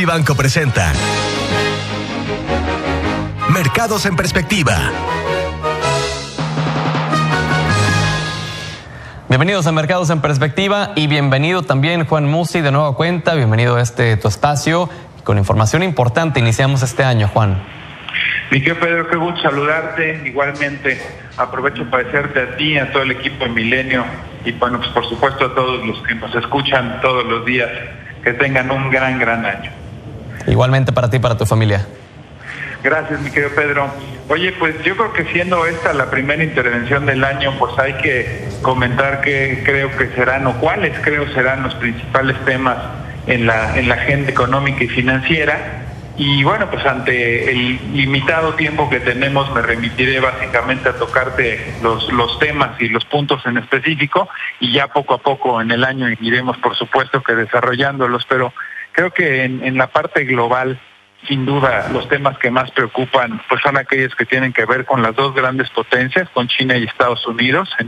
Vivanco presenta Mercados en Perspectiva. Bienvenidos a Mercados en Perspectiva y bienvenido también Juan Musi de nueva cuenta. Bienvenido a tu espacio con información importante. Iniciamos este año, Juan. Mi querido Pedro, qué gusto saludarte. Igualmente, aprovecho para desearte a ti, a todo el equipo de Milenio y bueno, pues por supuesto a todos los que nos escuchan todos los días, que tengan un gran año. Igualmente para ti y para tu familia. Gracias, mi querido Pedro. Oye, pues yo creo que siendo esta la primera intervención del año, pues hay que comentar qué creo que serán o cuáles creo serán los principales temas en la agenda económica y financiera. Y bueno, pues ante el limitado tiempo que tenemos, me remitiré básicamente a tocarte los temas y los puntos en específico, y ya poco a poco en el año iremos, por supuesto, que desarrollándolos, pero creo que en la parte global, sin duda, los temas que más preocupan pues son aquellos que tienen que ver con las dos grandes potencias, con China y Estados Unidos, en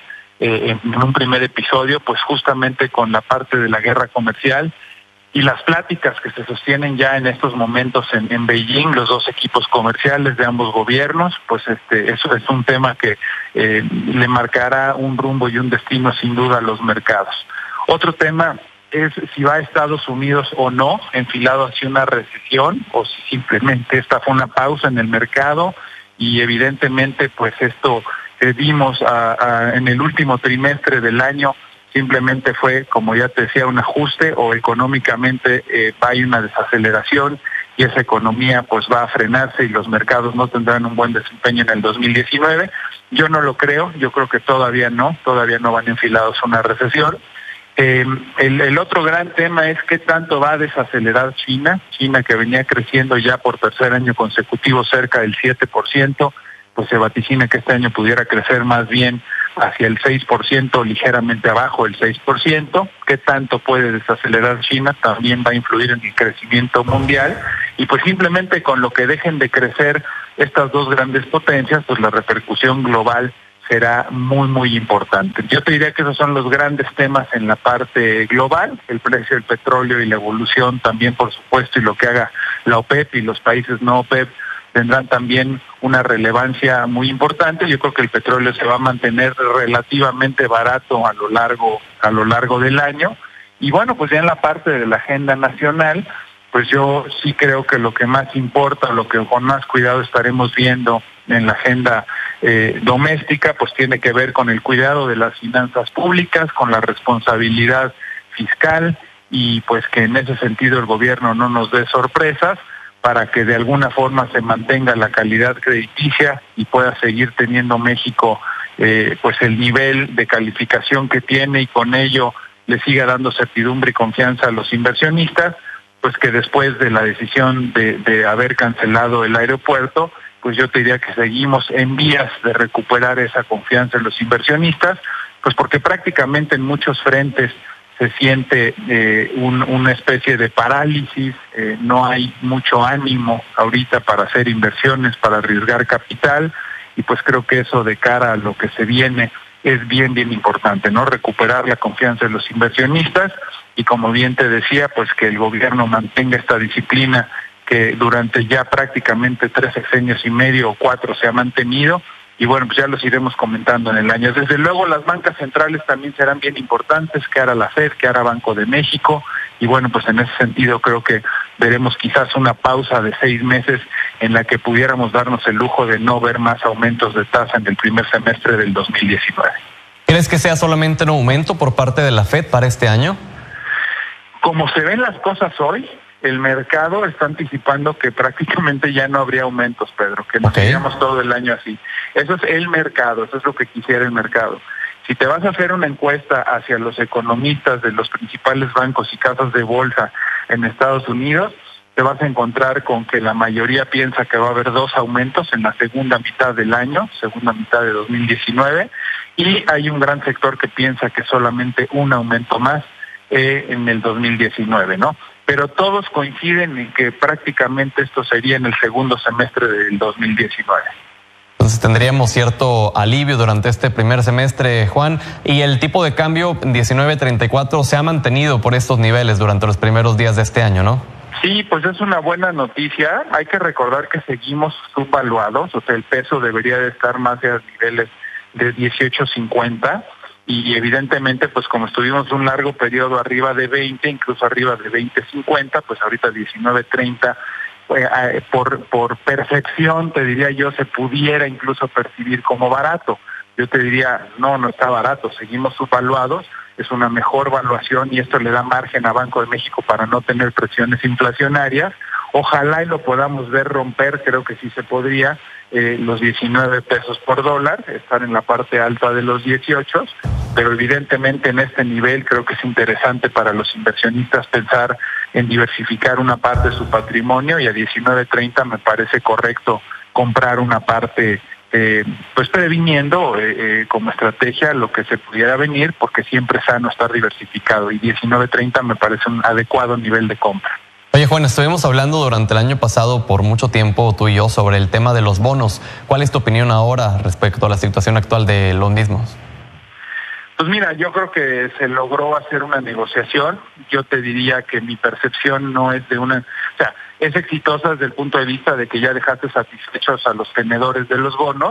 un primer episodio, pues justamente con la parte de la guerra comercial y las pláticas que se sostienen ya en estos momentos en Beijing, los dos equipos comerciales de ambos gobiernos, pues eso es un tema que le marcará un rumbo y un destino sin duda a los mercados. Otro tema es si va a Estados Unidos o no enfilado hacia una recesión, o si simplemente esta fue una pausa en el mercado, y evidentemente pues esto que vimos en el último trimestre del año simplemente fue, como ya te decía, un ajuste, o económicamente hay una desaceleración y esa economía pues va a frenarse y los mercados no tendrán un buen desempeño en el 2019. Yo no lo creo, yo creo que todavía no van enfilados a una recesión. El otro gran tema es qué tanto va a desacelerar China, que venía creciendo ya por tercer año consecutivo cerca del 7%, pues se vaticina que este año pudiera crecer más bien hacia el 6%, ligeramente abajo del 6%. ¿Qué tanto puede desacelerar China? También va a influir en el crecimiento mundial, y pues simplemente con lo que dejen de crecer estas dos grandes potencias, pues la repercusión global será muy importante. Yo te diría que esos son los grandes temas en la parte global, el precio del petróleo y la evolución también, por supuesto, y lo que haga la OPEP y los países no OPEP tendrán también una relevancia muy importante. Yo creo que el petróleo se va a mantener relativamente barato a lo largo del año. Y bueno, pues ya en la parte de la agenda nacional, pues yo sí creo que lo que más importa, lo que con más cuidado estaremos viendo en la agenda doméstica, pues tiene que ver con el cuidado de las finanzas públicas, con la responsabilidad fiscal, y pues que en ese sentido el gobierno no nos dé sorpresas, para que de alguna forma se mantenga la calidad crediticia y pueda seguir teniendo México pues el nivel de calificación que tiene, y con ello le siga dando certidumbre y confianza a los inversionistas, pues que después de la decisión de haber cancelado el aeropuerto, pues yo te diría que seguimos en vías de recuperar esa confianza en los inversionistas, pues porque prácticamente en muchos frentes se siente una especie de parálisis, no hay mucho ánimo ahorita para hacer inversiones, para arriesgar capital, y pues creo que eso de cara a lo que se viene es bien importante, ¿no? Recuperar la confianza de los inversionistas, y como bien te decía, pues que el gobierno mantenga esta disciplina que durante ya prácticamente 3 sexenios y medio o 4 se ha mantenido. Y bueno, pues ya los iremos comentando en el año. Desde luego las bancas centrales también serán bien importantes, que hará la FED, que hará Banco de México, y bueno, pues en ese sentido creo que veremos quizás una pausa de 6 meses en la que pudiéramos darnos el lujo de no ver más aumentos de tasa en el primer semestre del 2019. ¿Crees que sea solamente un aumento por parte de la FED para este año? Como se ven las cosas hoy, el mercado está anticipando que prácticamente ya no habría aumentos, Pedro, que nos iríamos todo el año así. Eso es el mercado, eso es lo que quisiera el mercado. Si te vas a hacer una encuesta hacia los economistas de los principales bancos y casas de bolsa en Estados Unidos, te vas a encontrar con que la mayoría piensa que va a haber 2 aumentos en la segunda mitad del año, segunda mitad de 2019, y hay un gran sector que piensa que solamente un aumento más en el 2019, ¿no? Pero todos coinciden en que prácticamente esto sería en el segundo semestre del 2019. Entonces tendríamos cierto alivio durante este primer semestre, Juan, y el tipo de cambio 19.34 se ha mantenido por estos niveles durante los primeros días de este año, ¿no? Sí, pues es una buena noticia. Hay que recordar que seguimos subvaluados, o sea, el peso debería de estar más a niveles de 18.50 y evidentemente, pues como estuvimos un largo periodo arriba de 20, incluso arriba de 20.50, pues ahorita 19.30, por percepción, te diría yo, se pudiera incluso percibir como barato. Yo te diría, no está barato, seguimos subvaluados. Es una mejor valuación y esto le da margen a Banco de México para no tener presiones inflacionarias. Ojalá y lo podamos ver romper, creo que sí se podría, los 19 pesos por dólar, estar en la parte alta de los 18, pero evidentemente en este nivel creo que es interesante para los inversionistas pensar en diversificar una parte de su patrimonio y a 19.30 me parece correcto comprar una parte pues previniendo como estrategia lo que se pudiera venir, porque siempre es sano estar diversificado y 19.30 me parece un adecuado nivel de compra. Oye, Juan, estuvimos hablando durante el año pasado por mucho tiempo tú y yo sobre el tema de los bonos. ¿Cuál es tu opinión ahora respecto a la situación actual de los mismos? Pues mira, yo creo que se logró hacer una negociación. Yo te diría que mi percepción no es de una... O sea, es exitosa desde el punto de vista de que ya dejaste satisfechos a los tenedores de los bonos.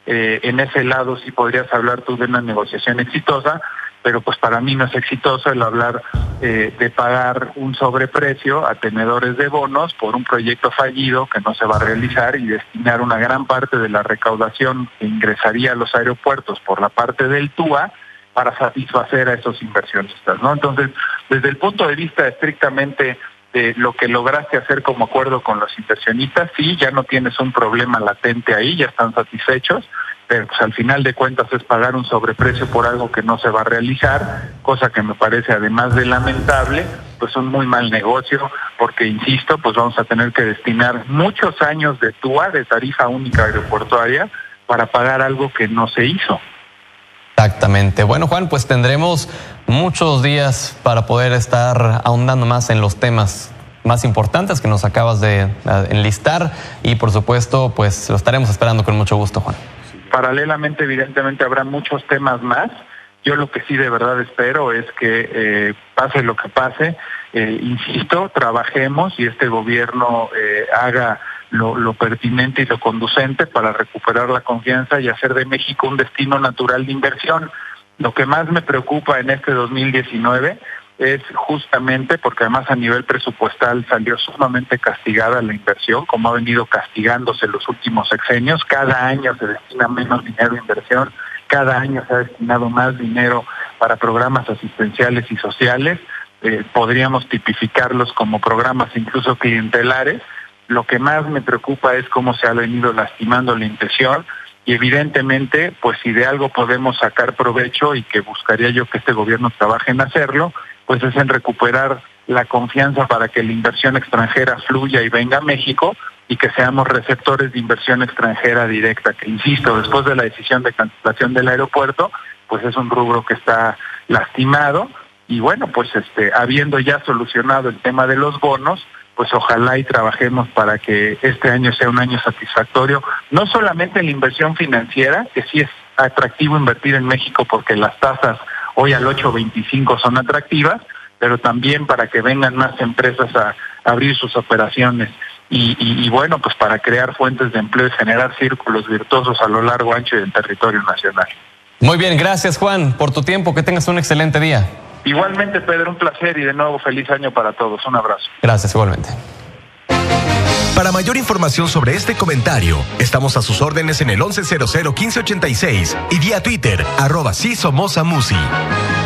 En ese lado sí podrías hablar tú de una negociación exitosa, pero pues para mí no es exitoso el hablar de pagar un sobreprecio a tenedores de bonos por un proyecto fallido que no se va a realizar y destinar una gran parte de la recaudación que ingresaría a los aeropuertos por la parte del TUA para satisfacer a esos inversionistas, ¿no? Entonces, desde el punto de vista estrictamente de lo que lograste hacer como acuerdo con los inversionistas, sí, ya no tienes un problema latente ahí, ya están satisfechos, pero pues al final de cuentas es pagar un sobreprecio por algo que no se va a realizar, cosa que me parece además de lamentable, pues un muy mal negocio, porque insisto, pues vamos a tener que destinar muchos años de TUA, de tarifa única aeroportuaria, para pagar algo que no se hizo. Exactamente. Bueno, Juan, pues tendremos muchos días para poder estar ahondando más en los temas más importantes que nos acabas de enlistar y por supuesto, pues lo estaremos esperando con mucho gusto, Juan. Paralelamente, evidentemente, habrá muchos temas más. Yo lo que sí de verdad espero es que pase lo que pase, insisto, trabajemos y este gobierno haga lo pertinente y lo conducente para recuperar la confianza y hacer de México un destino natural de inversión. Lo que más me preocupa en este 2019 es justamente porque además a nivel presupuestal salió sumamente castigada la inversión, como ha venido castigándose los últimos sexenios. Cada año se destina menos dinero a inversión, cada año se ha destinado más dinero para programas asistenciales y sociales. Podríamos tipificarlos como programas incluso clientelares. Lo que más me preocupa es cómo se ha venido lastimando la inversión y evidentemente, pues si de algo podemos sacar provecho y que buscaría yo que este gobierno trabaje en hacerlo, pues es en recuperar la confianza para que la inversión extranjera fluya y venga a México y que seamos receptores de inversión extranjera directa, que insisto, después de la decisión de cancelación del aeropuerto, pues es un rubro que está lastimado y bueno, pues habiendo ya solucionado el tema de los bonos, pues ojalá y trabajemos para que este año sea un año satisfactorio, no solamente en la inversión financiera, que sí es atractivo invertir en México porque las tasas hoy al 8.25 son atractivas, pero también para que vengan más empresas a abrir sus operaciones y bueno, pues para crear fuentes de empleo y generar círculos virtuosos a lo largo, ancho y del territorio nacional. Muy bien, gracias Juan por tu tiempo, que tengas un excelente día. Igualmente, Pedro, un placer y de nuevo feliz año para todos. Un abrazo. Gracias, igualmente. Para mayor información sobre este comentario, estamos a sus órdenes en el 1100-1586 y vía Twitter, @SiSomosAmusi.